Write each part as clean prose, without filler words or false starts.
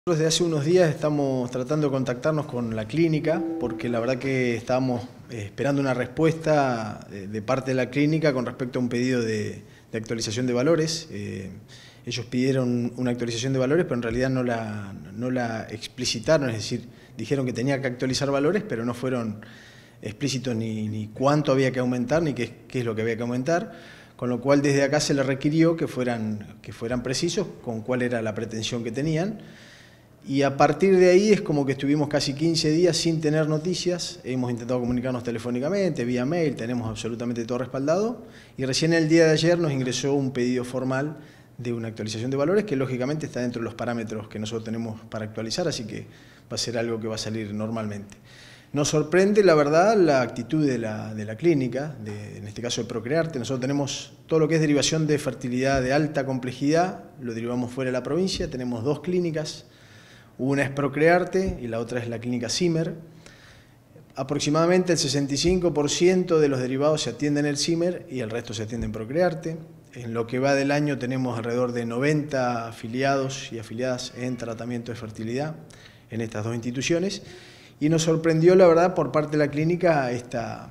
Desde hace unos días estamos tratando de contactarnos con la clínica porque la verdad que estábamos esperando una respuesta de parte de la clínica con respecto a un pedido de actualización de valores. Ellos pidieron una actualización de valores, pero en realidad no la explicitaron, es decir, dijeron que tenía que actualizar valores, pero no fueron explícitos ni cuánto había que aumentar, ni qué es lo que había que aumentar, con lo cual desde acá se les requirió que fueran precisos con cuál era la pretensión que tenían. Y a partir de ahí es como que estuvimos casi 15 días sin tener noticias, hemos intentado comunicarnos telefónicamente, vía mail, tenemos absolutamente todo respaldado, y recién el día de ayer nos ingresó un pedido formal de una actualización de valores que lógicamente está dentro de los parámetros que nosotros tenemos para actualizar, así que va a ser algo que va a salir normalmente. Nos sorprende, la verdad, la actitud de la clínica, en este caso de Procrearte. Nosotros tenemos todo lo que es derivación de fertilidad de alta complejidad, lo derivamos fuera de la provincia, tenemos dos clínicas. Una es Procrearte y la otra es la clínica Zimmer. Aproximadamente el 65% de los derivados se atienden en el Zimmer y el resto se atiende en Procrearte. En lo que va del año tenemos alrededor de 90 afiliados y afiliadas en tratamiento de fertilidad en estas dos instituciones. Y nos sorprendió, la verdad, por parte de la clínica esta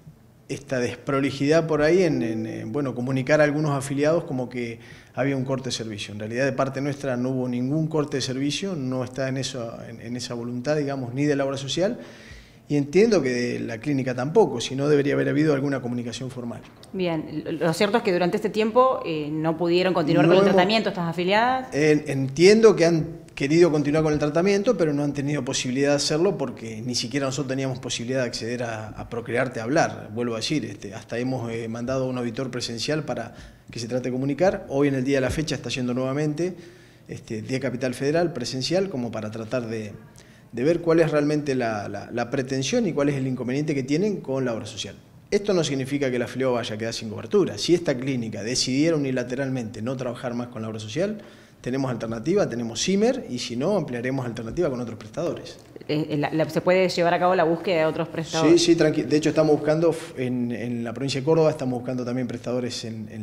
desprolijidad por ahí en comunicar a algunos afiliados como que había un corte de servicio. En realidad, de parte nuestra no hubo ningún corte de servicio, no está en esa voluntad, digamos, ni de la obra social, y entiendo que de la clínica tampoco, si no debería haber habido alguna comunicación formal. Bien, lo cierto es que durante este tiempo no pudieron continuar con el tratamiento estas afiliadas. Entiendo que han querido continuar con el tratamiento, pero no han tenido posibilidad de hacerlo porque ni siquiera nosotros teníamos posibilidad de acceder a Procrearte a hablar. Vuelvo a decir, hasta hemos mandado a un auditor presencial para que se trate de comunicar. Hoy en el día de la fecha está yendo nuevamente de Capital Federal presencial como para tratar de ver cuál es realmente la pretensión y cuál es el inconveniente que tienen con la obra social. Esto no significa que el afiliado vaya a quedar sin cobertura. Si esta clínica decidiera unilateralmente no trabajar más con la obra social, tenemos alternativa, tenemos Zimmer y si no, ampliaremos alternativa con otros prestadores. ¿Se puede llevar a cabo la búsqueda de otros prestadores? Sí, tranquilo. De hecho, estamos buscando en la provincia de Córdoba, estamos buscando también prestadores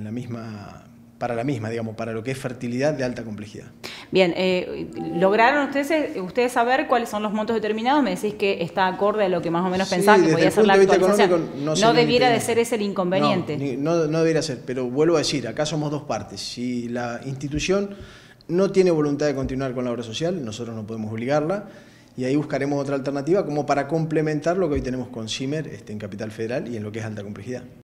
para lo que es fertilidad de alta complejidad. Bien, ¿lograron ustedes saber cuáles son los montos determinados? Me decís que está acorde a lo que más o menos pensaban que podía ser la actualización. No debiera de ser ese el inconveniente. No debiera ser, pero vuelvo a decir, acá somos dos partes. Si la institución no tiene voluntad de continuar con la obra social, nosotros no podemos obligarla, y ahí buscaremos otra alternativa como para complementar lo que hoy tenemos con Zimmer en Capital Federal y en lo que es alta complejidad.